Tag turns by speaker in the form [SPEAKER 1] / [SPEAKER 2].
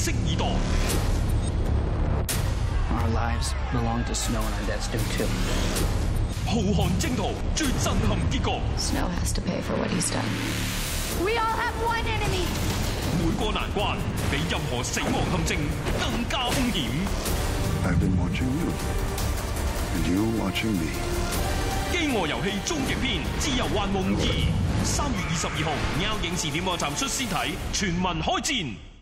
[SPEAKER 1] 拭以待。
[SPEAKER 2] Our lives belong to Snow, and our deaths do too.
[SPEAKER 1] 浩瀚征途最震撼結局。
[SPEAKER 3] Snow has to pay for what he's done.
[SPEAKER 4] We all have one enemy.
[SPEAKER 1] 每個難關比任何死亡陷阱更加兇險。
[SPEAKER 5] I've been watching you, and you watching me.
[SPEAKER 1] 飢餓遊戲終極篇，自由幻夢2，3月22號，Now影視點播站率先睇，全民開戰。